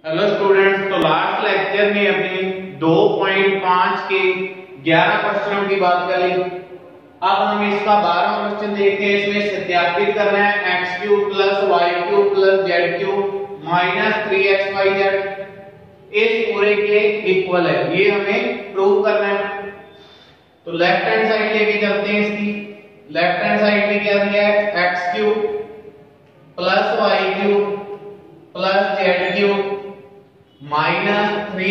Hello students, तो last lecture में अपनी 2.5 के 11 क्वेश्चनों की बात कर ली। अब हम इसका 12वां क्वेश्चन देखते हैं। इसमें सत्यापित करना है x³ + y³ + z³ minus 3xyz इस पूरे के इक्वल है, ये हमें प्रूव करना है। तो लेफ्ट हैंड साइड लेके चलते हैं। इसकी लेफ्ट हैंड साइड में क्या दिया है, x³ + y³ + z³ minus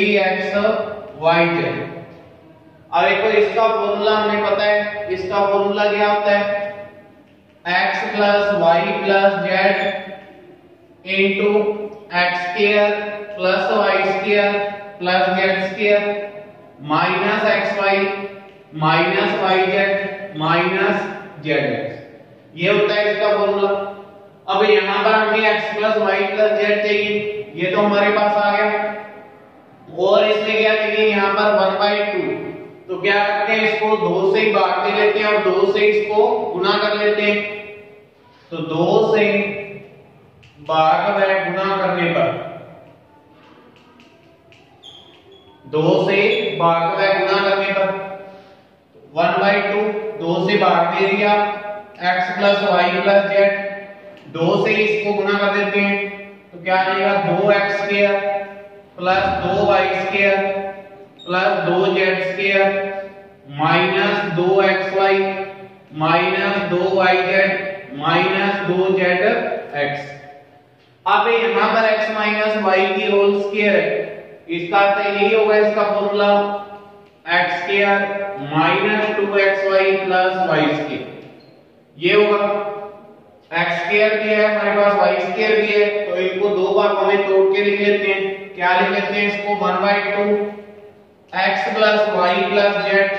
3xyz। अब देखो इसका फॉर्मूला हमें पता है। इसका फॉर्मूला क्या होता है, x + y + z into x² + y² + z² minus xy minus yz minus zx, ये होता है इसका फॉर्मूला। अब यहां पर हमें x + y + z चाहिए, ये तो हमारे पास आ गया। और इसमें क्या चाहिए, यहां पर 1/2। तो क्या करते हैं, इसको 2 से ही भाग दे लेते हैं और 2 से इसको गुणा कर लेते हैं। तो 2 से भाग व गुणा करने पर 2 से भाग व गुणा करने पर 1/2, 2 से भाग दे दिया, x + y + z 2 से इसको गुणा कर देते हैं। तो क्या आएगा, 2x² + 2y² + 2z² minus 2xy minus 2yz minus 2zx। अब यहां पर x - y की होल स्क्वायर है, इसका अर्थ यही होगा इसका फॉर्मूला x² - 2xy + y², ये होगा। x² भी है हमारे पास, y² भी है, तो इनको दो बार हमें तोड़ के लिख लेते हैं। क्या लिख लेते हैं इसको, 1/2 x + y + z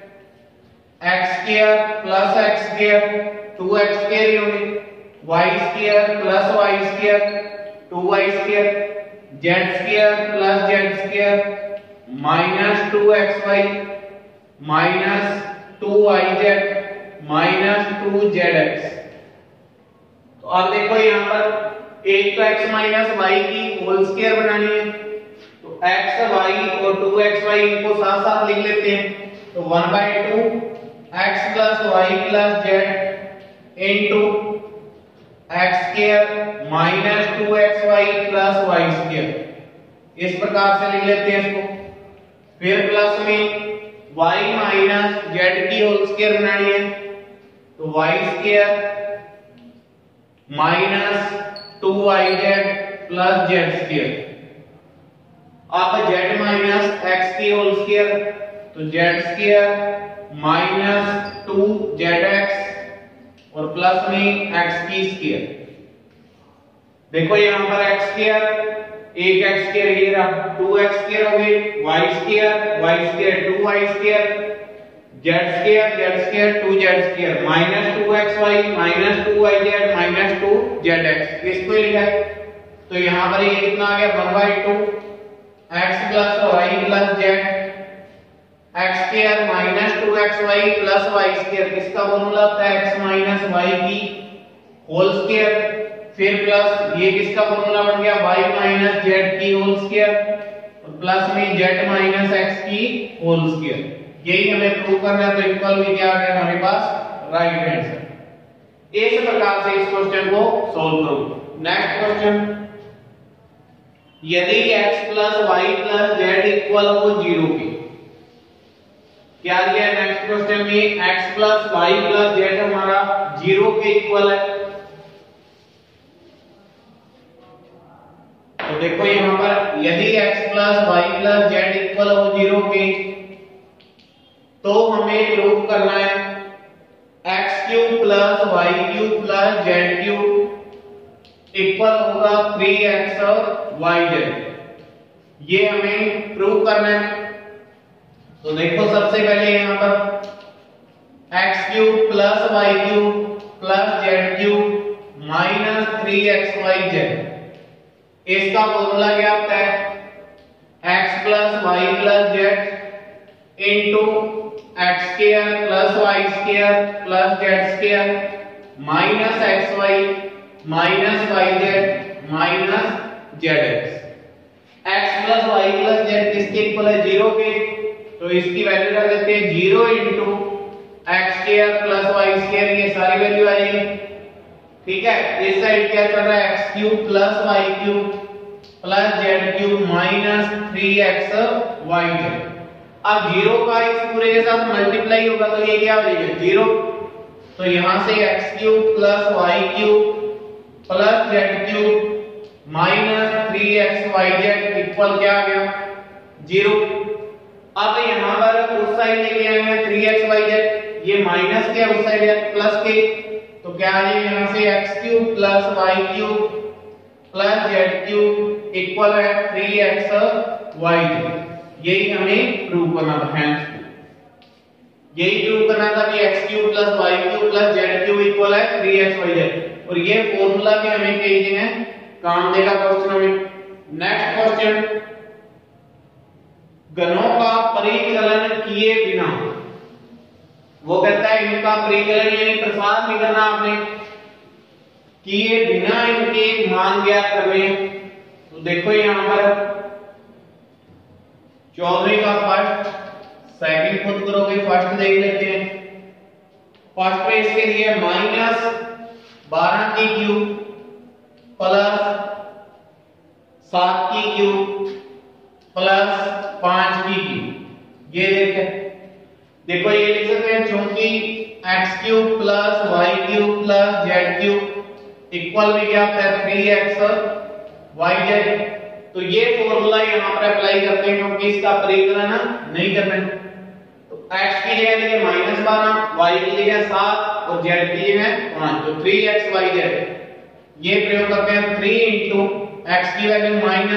x² + x² 2x² ही होगी, y² + y² 2y² z² + z² minus 2xy minus 2yz minus 2zx। तो अब देखो यहां पर एक तो x - y की होल स्क्वायर बनानी है, तो x y और 2xy इनको साथ साथ लिख लेते हैं। तो 1/2 x + y + z into x² minus 2xy + y², इस प्रकार से लिख लेते हैं इसको। फिर प्लस में y - z की होल स्क्वायर बनानी है, तो y² माइनस 2yz + z²। अब z - x की होल स्क्वायर, तो z² माइनस 2zx और प्लस में x की स्क्वायर। देखो यहां पर x² एक x² ये रहा, 2x² हो गई, y² 2y², z² 2z² minus 2xy minus 2yz minus 2zx, इसको लिखा है। तो यहां पर ये कितना आ गया, 1/2 x + y + z x² minus 2xy + y², इसका फॉर्मूला होता है x - y की होल स्क्वायर। फिर प्लस ये किसका फॉर्मूला बन गया, y - z की होल स्क्वायर और प्लस में z - x की होल स्क्वायर। यही हमें प्रूव करना है। तो इक्वल में क्या आ गया हमारे पास, राइट हैंड साइड। इस प्रकार से इस क्वेश्चन को सॉल्व करो। नेक्स्ट क्वेश्चन, यदि x + y + z इक्वल हो 0 के, क्या दिया है नेक्स्ट क्वेश्चन में, x + y + z हमारा 0 के इक्वल है। तो देखो यहां पर यदि x + y + z इक्वल हो 0 के, तो हमें प्रूव करना है x³ + y³ + z³ इक्वल होगा 3xyz, ये हमें प्रूव करना है। तो देखो सबसे पहले यहां पर x³ + y³ + z³ minus 3xyz, इसका फॉर्मूला क्या होता है, x + y + z into x² + y² + z² minus xy minus yz minus zx। x plus y plus z किसके इक्वल है 0 के, तो इसकी वैल्यू रख देते हैं 0 into x square plus y square, ये सारी वैल्यू आएगी। ठीक है, इस साइड क्या चल रहा है x cube plus y cube plus z cube minus 3x y z. अब 0 का इस पूरे के साथ मल्टीप्लाई होगा तो ये क्या हो जाएगा 0, तो यहां से x cube plus y cube plus z cube minus 3xyz equal क्या आ गया 0। अब यहां पर उस साइड लेके आए हैं 3xyz, ये माइनस के उस साइड है प्लस के, तो क्या आ जाएगा यहां से x cube plus y cube plus z cube equal है 3xyz। यही हमें प्रूव करना था फ्रेंड्स, यही प्रूव करना था कि x cube plus y cube plus z cube equal है 3xyz, और ये फॉर्मूला भी हमें कई जगह काम देगा क्वेश्चन में। नेक्स्ट क्वेश्चन, घनों का परिकलन किए बिना, वो कहता है इनका परिकलन यानी प्रसार नहीं करना आपने, किए बिना इनके मान ज्ञात करने। तो देखो यहां पर 14 का फर्स्ट, सेकंड खुद करोगे, फर्स्ट देख लेते हैं। फर्स्ट पे इसके लिए माइनस 12 की क्यूब प्लस 7 की क्यूब प्लस 5 की क्यूब, ये देखो ये लिख सकते हैं क्योंकि x cube plus y cube plus z cube equal में क्या होता है 3xyz। तो ये फॉर्मूला यहां पर अप्लाई करते हैं क्योंकि इसका परिकलन नहीं करना है। तो x की जगह लिए -12, y की जगह 7 और z की जगह 5, तो 3xyz। ये प्रयोग करते हैं 3 इंटू एक्स की वैल्यू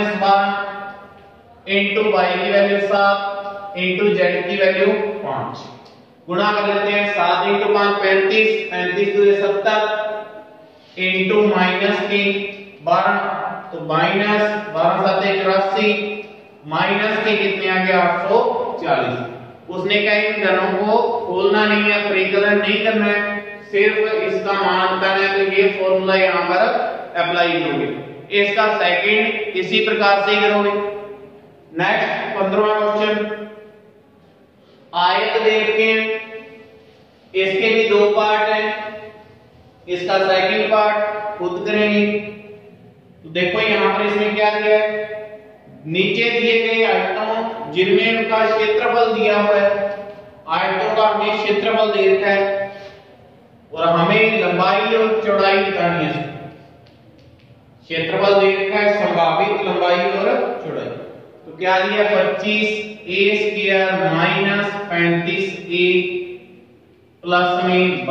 -12 इंटू वाई की वैल्यू 7 इंटू जेड की वैल्यू 5, गुणा कर लेते हैं 7 इंटू 5 35, 35 दूनी 70 इंटू माइनस की 12, तो माइनस 12 7 84 माइनस के कितने आ गया 840। उसने कहा इन घनों को खोलना नहीं है, परिकलन नहीं करना है, सिर्फ इसका मान बताना है, तो ये फॉर्मूला यहां पर अप्लाई करोगे। इसका सेकंड इसी प्रकार से ही करोगे। नेक्स्ट 15वां क्वेश्चन, आयत देखते हैं, इसके भी दो पार्ट हैं, इसका सेकंड पार्ट खुद करेंगे। तो देखो यहां पर इसमें क्या दिया है, नीचे दिए गए आयतों जिनमें उनका क्षेत्रफल दिया हुआ है, आयतों का हमें क्षेत्रफल दे रखा है और हमें लंबाई और चौड़ाई निकालनी है। क्षेत्रफल दे रखा है, संभावित लंबाई और चौड़ाई, तो क्या दिया 25a² माइनस 35a प्लस में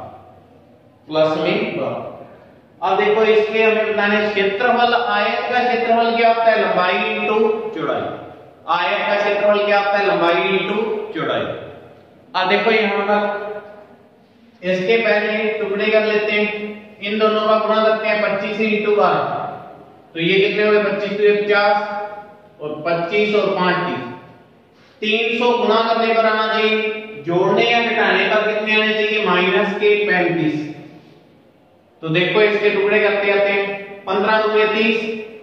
12। अब देखो इसके हमें बताने क्षेत्रफल, आयत का क्षेत्रफल क्या होता है लंबाई इंटू चौड़ाई, आयत का क्षेत्रफल क्या होता है लंबाई इंटू चौड़ाई। अब देखो यहां पर इसके पहले टुकड़े कर लेते हैं, इन दोनों का गुणा करते हैं 25 इंटू 12, तो ये कितने हो गए 25 तो 50 और 25 और 5 300 गुणा करने पर आना चाहिए, जोड़ने या घटाने पर कितने आने चाहिए माइनस के 35। तो देखो इसके टुकड़े करते आते हैं, 15 दूनी 30,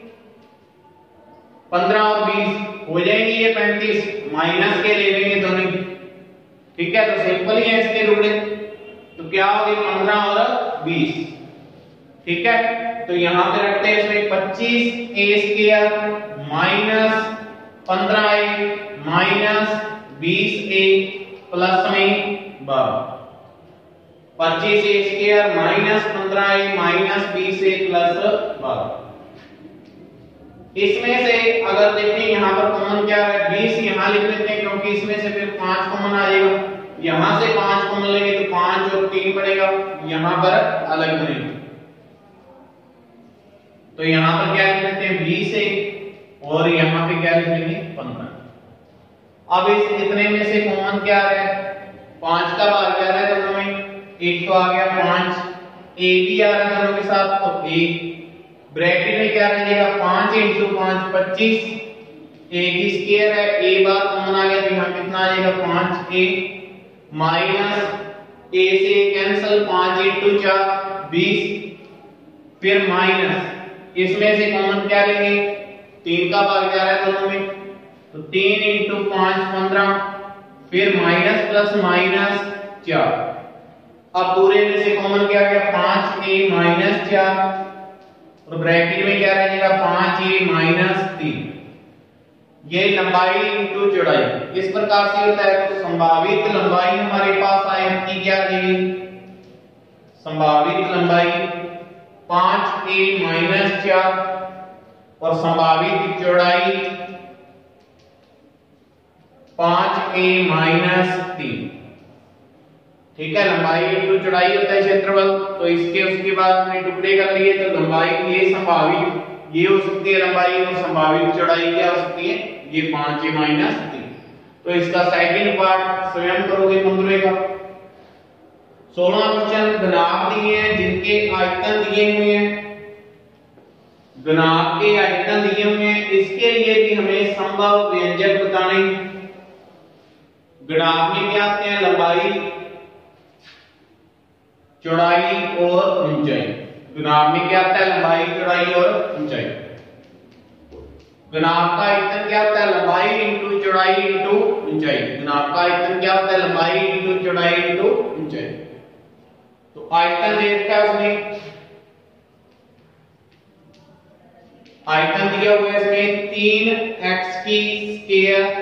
15 और 20 हो जाएंगे ये 35, माइनस के ले लेंगे दोनों, ठीक है। तो सिंपल ही है इसके टुकड़े, तो क्या हो गए 15 और 20, ठीक है। तो यहां पे रखते हैं इसमें 25a² minus 15a minus 20a plus में 12, 25a² minus 15a minus 20a plus 12। इसमें से अगर देखें यहां पर कॉमन क्या है 20 यहां लिख लेते हैं क्योंकि इसमें से फिर 5 कॉमन आ जाएगा, यहां से 5 कॉमन लेंगे तो 5 और 3 पड़ेगा, यहां पर अलग बनेगा, तो यहां पर क्या लिख लेते हैं 20 और यहां पे क्या लिख लेंगे 15। अब इस इतने में से कॉमन क्या आ रहा है 5 का भाग क्या आ रहा है दोनों में, एक तो आ गया 5, a भी आ रहा है दोनों के साथ, तो a ब्रैकेट में क्या रहेगा 5 इंटू 5 25, a की स्क्वायर है, a बार कॉमन आ गया तो यहां कितना आ जाएगा 5a माइनस a से कैंसिल 5 इंटू 4 20, फिर माइनस इसमें से कॉमन क्या लेंगे 3 का भाग जा रहा है दोनों में, तो 3 इंटू 5 15, फिर माइनस प्लस माइनस 4। अब पूरे में से कॉमन क्या गया 5a माइनस 4 और ब्रैकेट में क्या रह जाएगा 5a माइनस 3। ये लंबाई इंटू चौड़ाई इस प्रकार से होता है। तो संभावित लंबाई हमारे पास आयत की क्या आ जाएगी, संभावित लंबाई 5a माइनस 4 और संभावित चौड़ाई 5a माइनस 3। ठीक है, लंबाई इंटू चौड़ाई होता है क्षेत्रफल। तो इसके उसके बाद हमने टुकड़े कर लिए, तो लंबाई ये संभावित ये हो सकती है लंबाई और संभावित चौड़ाई क्या हो सकती है, ये 5a माइनस 3। तो इसका सेकंड पार्ट स्वयं करोगे मंगलवार का। 16 क्वेश्चन घनाभ दिए हैं जिनके आयतन दिए हुए हैं, घनाभ के आयतन दिए हुए हैं। इसके लिए भी हमें संभव व्यंजक बताने। घनाभ में क्या आते हैं, लंबाई चौड़ाई और ऊंचाई। घनाभ में क्या आता है, लंबाई चौड़ाई और ऊंचाई। घनाभ का आयतन क्या होता है, लंबाई इंटू चौड़ाई इंटू ऊंचाई। घनाभ का आयतन क्या होता है, लंबाई इंटू चौड़ाई इंटू ऊंचाई। तो आयतन दे रखा है उसमें, आयतन दिया हुआ है इसमें 3x की स्क्वायर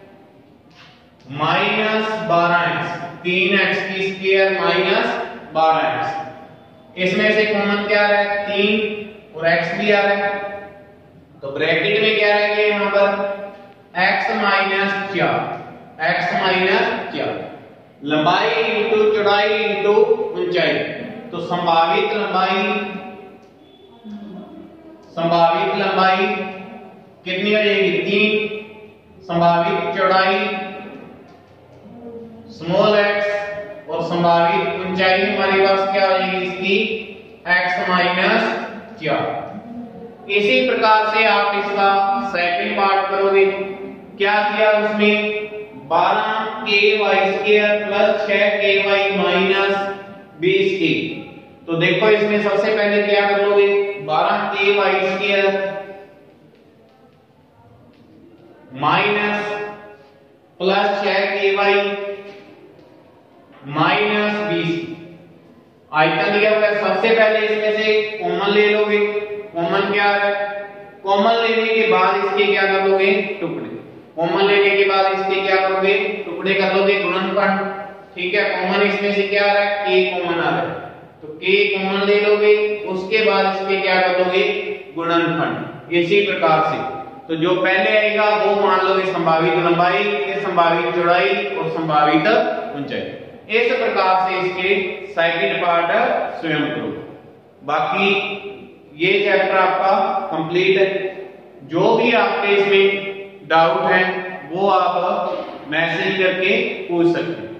माइनस 12x, 3x की स्क्वायर माइनस 12x। इसमें से कॉमन क्या आ रहा है 3 और x भी आ रहा है, तो ब्रैकेट में क्या रहेगा यहां पर x माइनस 4, x माइनस 4। लंबाई इंटू चौड़ाई इंटू ऊंचाई। तो संभावित लंबाई कितनी हो जाएगी 3, संभावित चौड़ाई स्मॉल x और संभावित ऊंचाई हमारे पास क्या हो जाएगी इसकी x माइनस 4। इसी प्रकार से आप इसका सेकंड पार्ट करोगे। क्या किया उसमें 12ky square plus 6ky minus 20k। तो देखो इसमें सबसे पहले क्या कर लोगे 12ky square minus plus 6ky minus 20। आयतन दिया हुआ है, सबसे पहले इसमें से कॉमन ले लोगे। कॉमन क्या है, कॉमन लेने के बाद इसके क्या कर लोगे टुकड़े। कॉमन लेने के बाद इसके क्या करोगे टुकड़े कर लोगे गुणनफल। ठीक है, कॉमन इसमें से क्या आ रहा है k कॉमन आ रहा है, तो k कॉमन ले लोगे, उसके बाद इसके क्या कर लोगे गुणनफल। इसी प्रकार से तो जो पहले आएगा वो मान लोगे संभावित लंबाई, फिर संभावित चौड़ाई और संभावित ऊंचाई। इस प्रकार से इसके सेकंड पार्ट स्वयं करो। बाकी ये चैप्टर आपका कंप्लीट है। जो भी आपके इसमें डाउट है वो आप मैसेज करके पूछ सकते हैं।